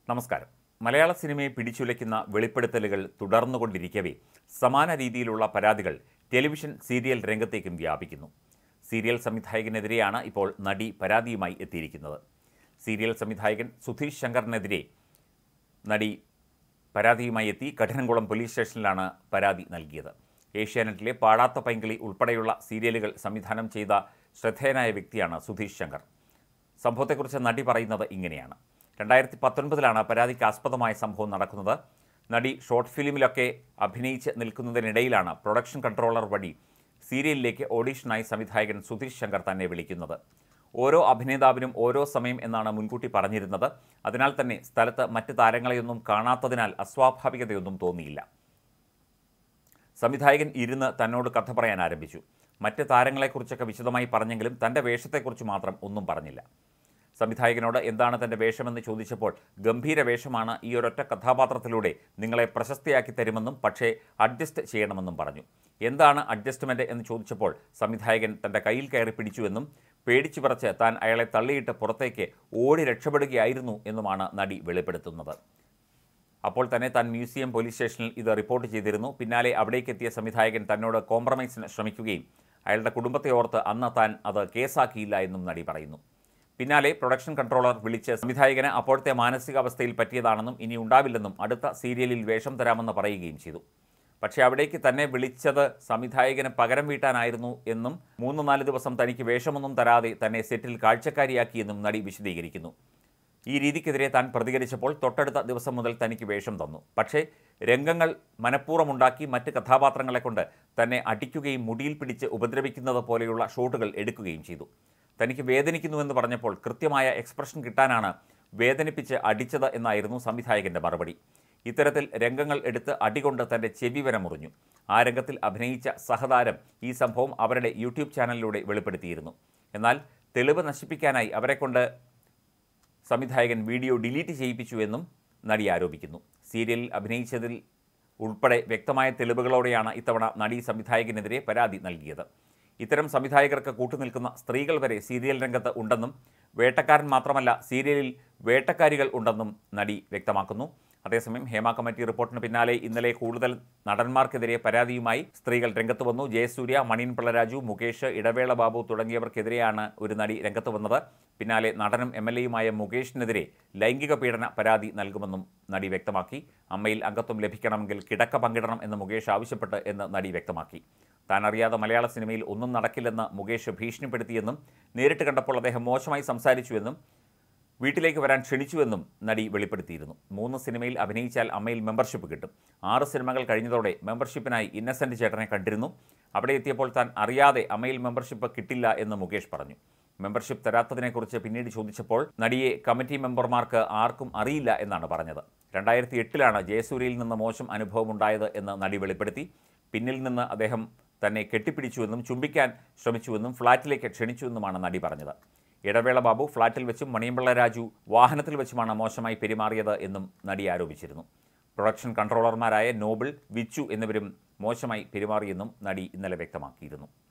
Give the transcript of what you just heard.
നമസ്കാരം. മലയാള സിനിമയെ പിടിച്ചുലയ്ക്കുന്ന വെളിപ്പെടുത്തലുകൾ തുടർന്നുകൊണ്ടിരിക്കവേ സമാന രീതിയിലുള്ള പരാതികൾ ടെലിവിഷൻ സീരിയൽ രംഗത്തേക്കും വ്യാപിക്കുന്നു. സീരിയൽ സംവിധായകനെതിരെയാണ് ഇപ്പോൾ നടി പരാതിയുമായി എത്തിയിരിക്കുന്നത്. സീരിയൽ സംവിധായകൻ സുധീഷ് ശങ്കറിനെതിരെ നടി പരാതിയുമായി എത്തി കഠിനംകുളം പോലീസ് സ്റ്റേഷനിലാണ് പരാതി നൽകിയത്. ഏഷ്യാനെറ്റിലെ പാടാത്ത പൈങ്കിളി ഉൾപ്പെടെയുള്ള സീരിയലുകൾ സംവിധാനം ചെയ്ത ശ്രദ്ധേയനായ വ്യക്തിയാണ് സുധീഷ് ശങ്കർ. സംഭവത്തെക്കുറിച്ച് നടി പറയുന്നത് ഇങ്ങനെയാണ്. 2019 പരാതിക്ക് ആസ്പദമായ സംഭവം നടക്കുന്നത്. നടി ഷോർട്ട് ഫിലിമിലൊക്കെ അഭിനയിച്ച് നിൽക്കുന്നതിനിടയിലാണ് പ്രൊഡക്ഷൻ കൺട്രോളർ വഴി സീരിയലിലേക്ക് ഓഡീഷനായി സംവിധായകൻ സുധീഷ് ശങ്കർ തന്നെ വിളിക്കുന്നത്. ഓരോ അഭിനേതാവിനും ഓരോ സമയം എന്നാണ് മുൻകൂട്ടി പറഞ്ഞിരുന്നത്. അതിനാൽ തന്നെ സ്ഥലത്ത് മറ്റ് താരങ്ങളെയൊന്നും കാണാത്തതിനാൽ അസ്വാഭാവികതയൊന്നും തോന്നിയില്ല. സംവിധായകൻ ഇരുന്ന് തന്നോട് കഥ പറയാൻ ആരംഭിച്ചു. മറ്റ് താരങ്ങളെക്കുറിച്ചൊക്കെ വിശദമായി പറഞ്ഞെങ്കിലും തൻ്റെ വേഷത്തെക്കുറിച്ച് മാത്രം ഒന്നും പറഞ്ഞില്ല. സംവിധായകനോട് എന്താണ് തൻ്റെ വേഷമെന്ന് ചോദിച്ചപ്പോൾ ഗംഭീര വേഷമാണ്, ഈ ഒരൊറ്റ കഥാപാത്രത്തിലൂടെ നിങ്ങളെ പ്രശസ്തിയാക്കി തരുമെന്നും പക്ഷേ അഡ്ജസ്റ്റ് ചെയ്യണമെന്നും പറഞ്ഞു. എന്താണ് അഡ്ജസ്റ്റ്മെൻറ്റ് എന്ന് ചോദിച്ചപ്പോൾ സംവിധായകൻ തൻ്റെ കയ്യിൽ കയറി പിടിച്ചുവെന്നും പേടിച്ചു പറച്ച് താൻ അയാളെ തള്ളിയിട്ട് പുറത്തേക്ക് ഓടി രക്ഷപ്പെടുകയായിരുന്നു എന്നുമാണ് നടി വെളിപ്പെടുത്തുന്നത്. അപ്പോൾ തന്നെ താൻ മ്യൂസിയം പോലീസ് സ്റ്റേഷനിൽ ഇത് റിപ്പോർട്ട് ചെയ്തിരുന്നു. പിന്നാലെ അവിടേക്കെത്തിയ സംവിധായകൻ തന്നോട് കോംപ്രമൈസിന് ശ്രമിക്കുകയും അയാളുടെ കുടുംബത്തെ ഓർത്ത് അന്ന് താൻ അത് കേസാക്കിയില്ല എന്നും നടി പറയുന്നു. പിന്നാലെ പ്രൊഡക്ഷൻ കൺട്രോളർ വിളിച്ച് സംവിധായകന് അപ്പോഴത്തെ മാനസികാവസ്ഥയിൽ പറ്റിയതാണെന്നും ഇനി ഉണ്ടാവില്ലെന്നും അടുത്ത സീരിയലിൽ വേഷം തരാമെന്ന് പറയുകയും ചെയ്തു. പക്ഷേ അവിടേക്ക് തന്നെ വിളിച്ചത് സംവിധായകന് പകരം വീട്ടാനായിരുന്നു എന്നും 3-4 ദിവസം തനിക്ക് വേഷമൊന്നും തരാതെ തന്നെ സെറ്റിൽ കാഴ്ചക്കാരിയാക്കിയെന്നും നടി വിശദീകരിക്കുന്നു. ഈ രീതിക്കെതിരെ താൻ പ്രതികരിച്ചപ്പോൾ തൊട്ടടുത്ത ദിവസം മുതൽ തനിക്ക് വേഷം തന്നു. പക്ഷേ രംഗങ്ങൾ മനഃപൂർവ്വമുണ്ടാക്കി മറ്റ് കഥാപാത്രങ്ങളെ കൊണ്ട് തന്നെ അടിക്കുകയും മുടിയിൽ പിടിച്ച് ഉപദ്രവിക്കുന്നത് പോലെയുള്ള ഷോട്ടുകൾ എടുക്കുകയും ചെയ്തു. തനിക്ക് വേദനിക്കുന്നുവെന്ന് പറഞ്ഞപ്പോൾ കൃത്യമായ എക്സ്പ്രഷൻ കിട്ടാനാണ് വേദനിപ്പിച്ച് അടിച്ചത് എന്നായിരുന്നു സംവിധായകൻ്റെ മറുപടി. ഇത്തരത്തിൽ രംഗങ്ങൾ എടുത്ത് അടികൊണ്ട് തൻ്റെ ചെവി വരെ മുറിഞ്ഞു. ആ രംഗത്തിൽ അഭിനയിച്ച സഹതാരം ഈ സംഭവം അവരുടെ യൂട്യൂബ് ചാനലിലൂടെ വെളിപ്പെടുത്തിയിരുന്നു. എന്നാൽ തെളിവ് നശിപ്പിക്കാനായി അവരെക്കൊണ്ട് സംവിധായകൻ വീഡിയോ ഡിലീറ്റ് ചെയ്യിപ്പിച്ചുവെന്നും നടി ആരോപിക്കുന്നു. സീരിയലിൽ അഭിനയിച്ചതിൽ ഉൾപ്പെടെ വ്യക്തമായ തെളിവുകളോടെയാണ് ഇത്തവണ നടി സംവിധായകനെതിരെ പരാതി നൽകിയത്. ഇത്തരം സംവിധായകർക്ക് കൂട്ടുനിൽക്കുന്ന സ്ത്രീകൾ വരെ സീരിയൽ രംഗത്ത് ഉണ്ടെന്നും വേട്ടക്കാരൻ മാത്രമല്ല സീരിയലിൽ വേട്ടക്കാരികൾ ഉണ്ടെന്നും നടി വ്യക്തമാക്കുന്നു. അതേസമയം ഹേമ കമ്മിറ്റി റിപ്പോർട്ടിന് പിന്നാലെ ഇന്നലെ കൂടുതൽ നടന്മാർക്കെതിരെ പരാതിയുമായി സ്ത്രീകൾ രംഗത്ത് വന്നു. ജയസൂര്യ, മണിയൻ പിള്ളരാജു, മുകേഷ്, ഇടവേള ബാബു തുടങ്ങിയവർക്കെതിരെയാണ് ഒരു നടി രംഗത്ത് വന്നത്. പിന്നാലെ നടനും MLA-യുമായ മുകേഷിനെതിരെ ലൈംഗിക പീഡന പരാതി നൽകുമെന്നും നടി വ്യക്തമാക്കി. അമ്മയിൽ അംഗത്വം ലഭിക്കണമെങ്കിൽ കിടക്ക പങ്കിടണം എന്ന് മുകേഷ് ആവശ്യപ്പെട്ട് എന്ന് നടി വ്യക്തമാക്കി. താൻ അറിയാതെ മലയാള സിനിമയിൽ ഒന്നും നടക്കില്ലെന്ന് മുകേഷ് ഭീഷണിപ്പെടുത്തിയെന്നും നേരിട്ട് കണ്ടപ്പോൾ അദ്ദേഹം മോശമായി സംസാരിച്ചുവെന്നും വീട്ടിലേക്ക് വരാൻ ക്ഷണിച്ചുവെന്നും നടി വെളിപ്പെടുത്തിയിരുന്നു. 3 സിനിമയിൽ അഭിനയിച്ചാൽ അമ്മയിൽ മെമ്പർഷിപ്പ് കിട്ടും. 6 സിനിമകൾ കഴിഞ്ഞതോടെ മെമ്പർഷിപ്പിനായി ഇന്നസെൻ്റ് ചേട്ടനെ കണ്ടിരുന്നു. അവിടെ എത്തിയപ്പോൾ താൻ അറിയാതെ അമ്മയിൽ മെമ്പർഷിപ്പ് കിട്ടില്ല എന്ന് മുകേഷ് പറഞ്ഞു. മെമ്പർഷിപ്പ് തരാത്തതിനെക്കുറിച്ച് പിന്നീട് ചോദിച്ചപ്പോൾ നടിയെ കമ്മിറ്റി മെമ്പർമാർക്ക് ആർക്കും അറിയില്ല എന്നാണ് പറഞ്ഞത്. 2008 ജയസൂര്യയിൽ നിന്ന് മോശം അനുഭവമുണ്ടായത് എന്ന് നടി വെളിപ്പെടുത്തി. പിന്നിൽ നിന്ന് അദ്ദേഹം തന്നെ കെട്ടിപ്പിടിച്ചുവെന്നും ചുംബിക്കാൻ ശ്രമിച്ചുവെന്നും ഫ്ളാറ്റിലേക്ക് ക്ഷണിച്ചുവെന്നുമാണ് നടി പറഞ്ഞത്. ഇടവേള ബാബു ഫ്ളാറ്റിൽ വെച്ചും മണിയമ്പിള്ള രാജു വാഹനത്തിൽ വെച്ചുമാണ് മോശമായി പെരുമാറിയത് എന്നും നടി ആരോപിച്ചിരുന്നു. പ്രൊഡക്ഷൻ കൺട്രോളർമാരായ നോബിൾ, വിച്ചു എന്നിവരും മോശമായി പെരുമാറിയെന്നും നടി ഇന്നലെ വ്യക്തമാക്കിയിരുന്നു.